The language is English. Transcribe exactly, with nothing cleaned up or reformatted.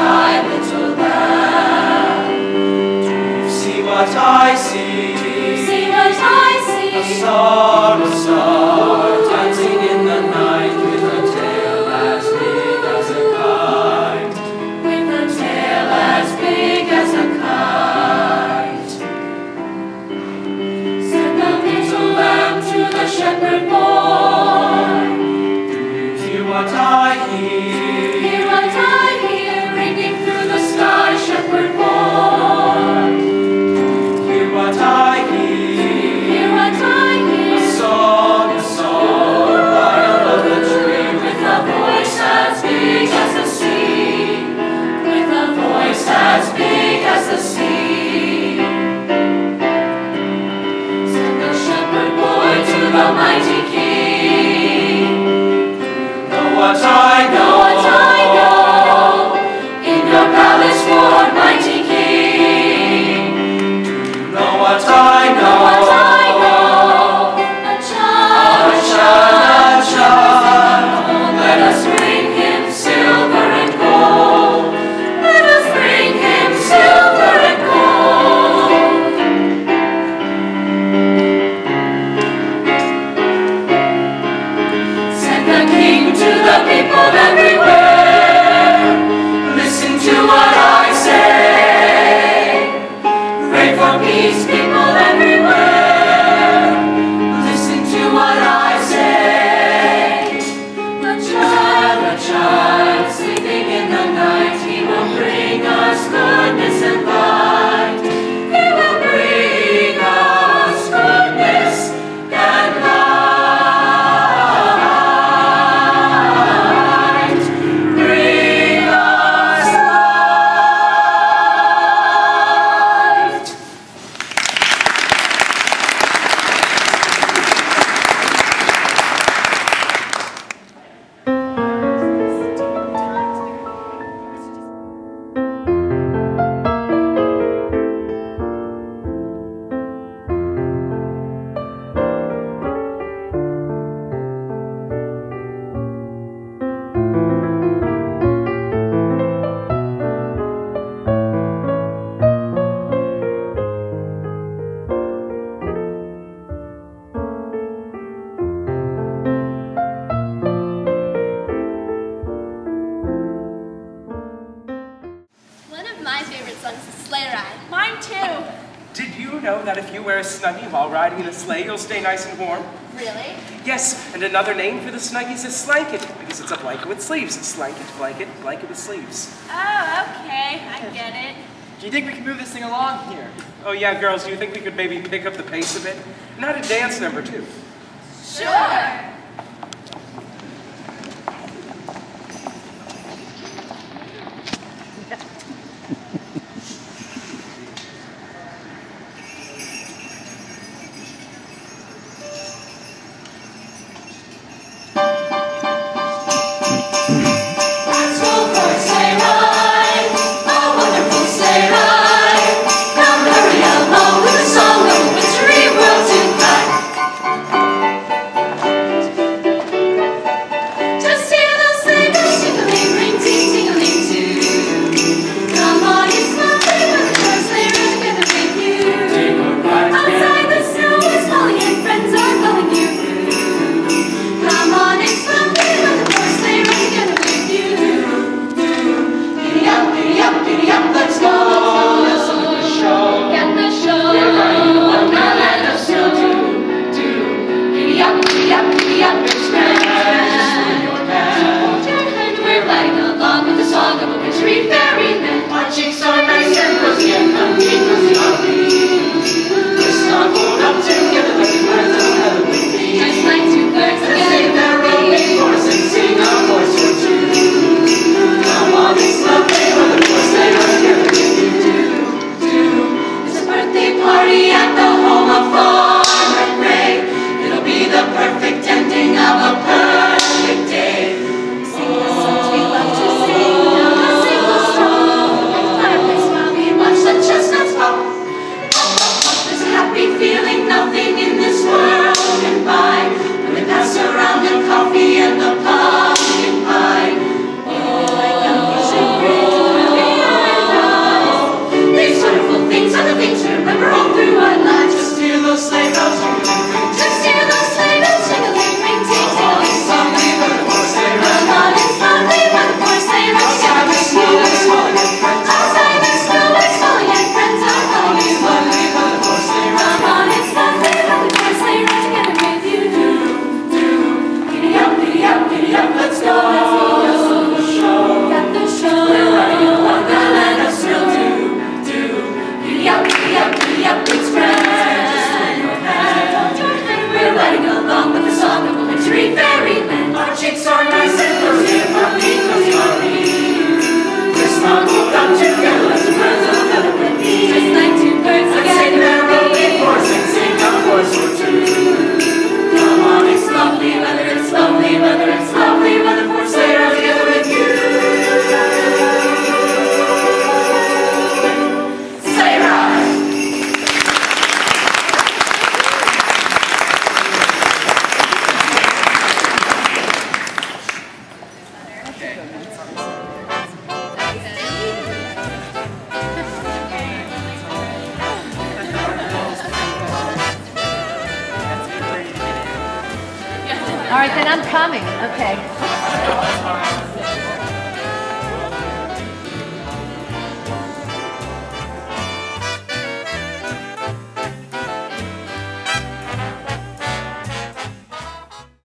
my little lamb. Do you see what I see? Do you see what I see? A star, a star, dancing in the night with a tail as big as a kite. With a tail as big as a kite. Said the little lamb to the shepherd boy. Do you hear what I hear? Hear what I hear, ringing through the sky, shepherd boy. Do you hear what I hear? Hear what I hear? A song, a song, high above the tree, with a voice as big as the sea. With a voice as big as the sea. Said the shepherd boy to the mighty king. Know what I know, what I know, in your palace, Lord, mighty king. Do you know what I know, what I know? A child, a child, a child. Let us bring him silver and gold. Let us bring him silver and gold. Said the king to the people everywhere, listen to what I say. Pray for peace, people everywhere, listen to what I say. The child, the child, sleeping in the night, he will bring us goodness and light. He will bring us goodness and light. Bring us light. One of my favorite songs is Sleigh Ride. Mine too. Did you know that if you wear a Snuggie while riding in a sleigh, you'll stay nice and warm? Really? Yes, and another name for the Snuggie is a slanket, because it's a blanket with sleeves. A slanket, blanket, blanket with sleeves. Oh, okay. I get it. Do you think we can move this thing along here? Oh yeah, girls, do you think we could maybe pick up the pace a bit? Not a dance number, too. Sure. Let's go for a sleigh ride, a wonderful sleigh ride. Come hurry along with a song of a wintry world tonight. Just hear those sleigh bells jingling, ring, ting, tingling too. Come on, it's lovely when the first sleigh ride together with you. Outside the snow is falling and friends are calling you. Come on, it's lovely when the first sleigh ride together with you. Giddy up, giddy up, giddy up, let's go. Listen to the show. Get the show. We're riding the wonderland of snow. Do, do. Giddy up, giddy up, giddy up, it's grand. Just your hand. Hold your hand. We're riding along with the song of a wintry fairyland. Our cheeks are nice and rosy and comfy, cozy are we. We're snuggled up together like two birds of a feather with me. Just like two birds together. Sing their rolling chorus and sing a voice or two. Come on, it's lovely when the first sleigh ride together with you. Do, do. It's a birthday party at the home of Farmer Gray. It'll be the perfect ending of a perfect day. Sing the songs we love to sing, a single song, and fireplace wintry fairyland. Our chicks are nice and cozy, and because sorry. We're snuggled up together like two birds of a feather with me. Just like two birds Let's together. sing merrily chorus and sing a chorus or two. Come on, it's lovely weather, it's lovely weather, it's lovely weather for a sleigh ride together with you. Sleigh ride! All right, then I'm coming. Okay.